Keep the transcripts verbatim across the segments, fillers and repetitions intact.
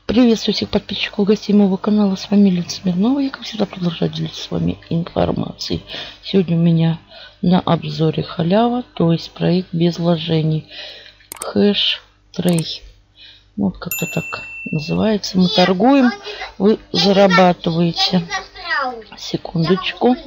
Приветствую всех подписчиков и гостей моего канала. С вами Лена Смирнова. Я, как всегда, продолжаю делиться с вами информацией. Сегодня у меня на обзоре халява, то есть проект без вложений. Хэш Трей. Вот как-то так называется. Мы торгуем, вы зарабатываете. Секундочку.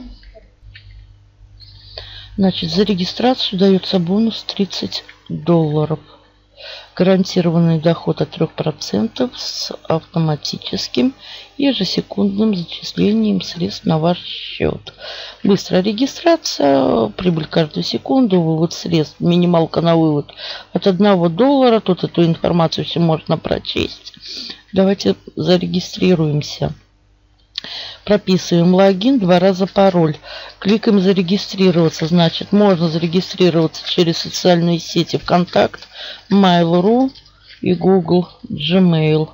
Значит, за регистрацию дается бонус тридцать долларов. Гарантированный доход от трёх процентов с автоматическим ежесекундным зачислением средств на ваш счет. Быстрая регистрация, прибыль каждую секунду, вывод средств, минималка на вывод от одного доллара. Тут эту информацию все можно прочесть. Давайте зарегистрируемся. Прописываем логин, два раза пароль. Кликаем зарегистрироваться. Значит, можно зарегистрироваться через социальные сети ВКонтакт, Mail.ru и Google Gmail.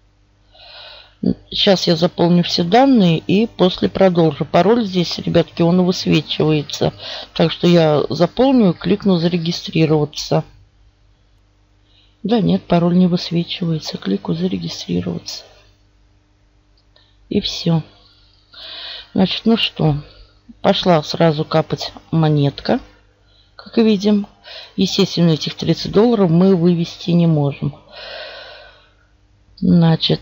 Сейчас я заполню все данные и после продолжу. Пароль здесь, ребятки, он высвечивается. Так что я заполню и кликну зарегистрироваться. Да, нет, пароль не высвечивается. Кликаю зарегистрироваться. И все. Значит, ну что, пошла сразу капать монетка, как видим. Естественно, этих тридцать долларов мы вывести не можем. Значит,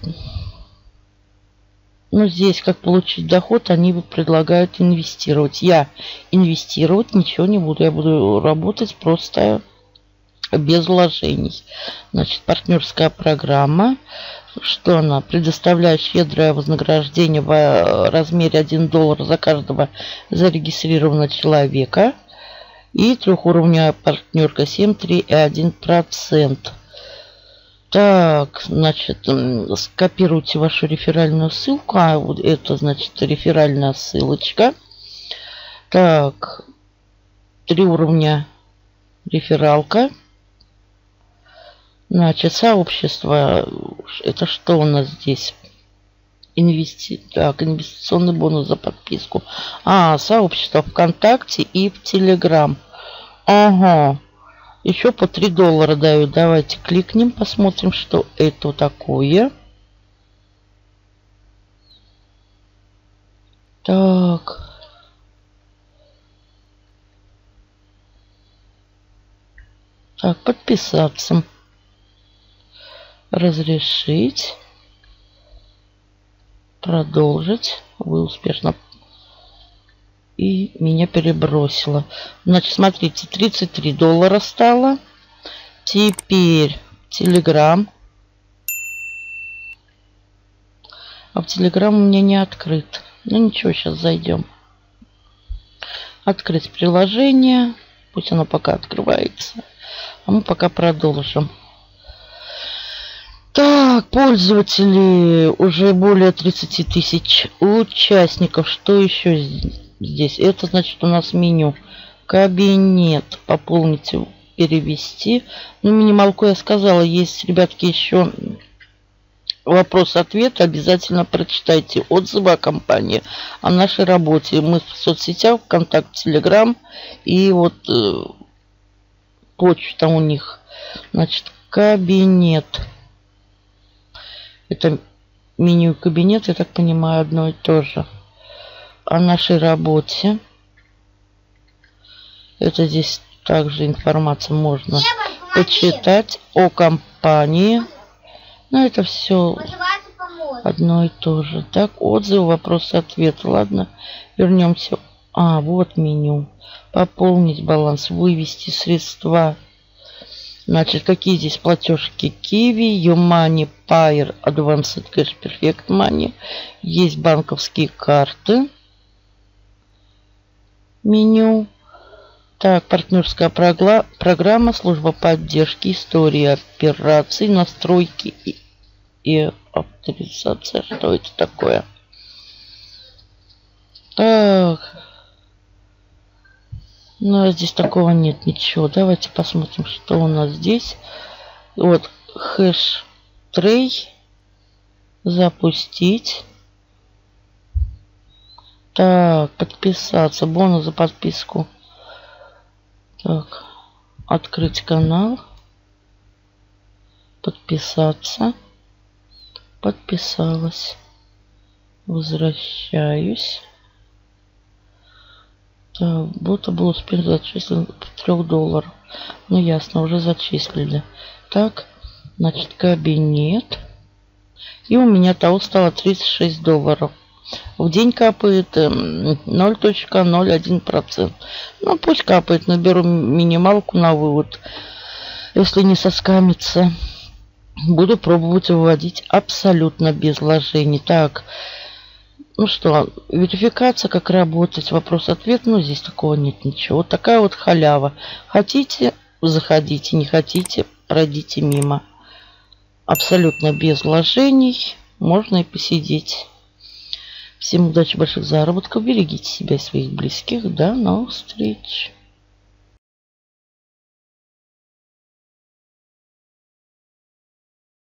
ну здесь как получить доход, они предлагают инвестировать. Я инвестировать ничего не буду. Я буду работать просто без вложений. Значит, партнерская программа. Что она? Предоставляет щедрое вознаграждение в размере один доллар за каждого зарегистрированного человека. И трехуровневая партнерка семь, три и один процент. Так, значит, скопируйте вашу реферальную ссылку. А вот это, значит, реферальная ссылочка. Так, три уровня рефералка. Значит, сообщество. Это что у нас здесь? Инвести... Так, инвестиционный бонус за подписку. А, сообщество ВКонтакте и в Телеграм. Ага. Еще по три доллара дают. Давайте кликнем, посмотрим, что это такое. Так. Так, подписаться. Разрешить. Продолжить. Вы успешно. И меня перебросило. Значит, смотрите, тридцать три доллара стало. Теперь Telegram. А в Telegram у меня не открыт. Ну ничего, сейчас зайдем. Открыть приложение. Пусть оно пока открывается. А мы пока продолжим. Так, пользователи, уже более тридцати тысяч участников. Что еще здесь? Это значит у нас меню. Кабинет. Пополнить, перевести. Ну, минималку я сказала. Есть, ребятки, еще вопрос-ответ. Обязательно прочитайте отзывы о компании, о нашей работе. Мы в соцсетях, ВКонтакте, Телеграм. И вот э, почта у них. Значит, кабинет. Это меню кабинет, я так понимаю, одно и то же. О нашей работе. Это здесь также информация можно почитать о компании. Но это все одно и то же. Так, отзывы, вопросы, ответы. Ладно, вернемся. А, вот меню. Пополнить баланс, вывести средства. Значит, какие здесь платежки? Kiwi, YouMoney, Payer, Advanced Cash, Perfect Money. Есть банковские карты. Меню. Так, партнерская программа, служба поддержки, история операций, настройки и, и авторизация. Что это такое? Так. Ну, здесь такого нет ничего. Давайте посмотрим, что у нас здесь. Вот, хэш трей. Запустить. Так, подписаться. Бонус за подписку. Так, открыть канал. Подписаться. Подписалась. Возвращаюсь. Так, бота был успешно зачислен трех долларов. Ну ясно, уже зачислили. Так, значит, кабинет. И у меня того стало тридцать шесть долларов. В день капает ноль целых ноль один процента. Ну, пусть капает. Наберу минималку на вывод. Если не соскамится. Буду пробовать выводить абсолютно без вложений. Так. Ну что, верификация, как работать, вопрос-ответ. Ну, здесь такого нет ничего. Вот такая вот халява. Хотите, заходите. Не хотите, пройдите мимо. Абсолютно без вложений. Можно и посидеть. Всем удачи, больших заработков. Берегите себя и своих близких. До новых встреч.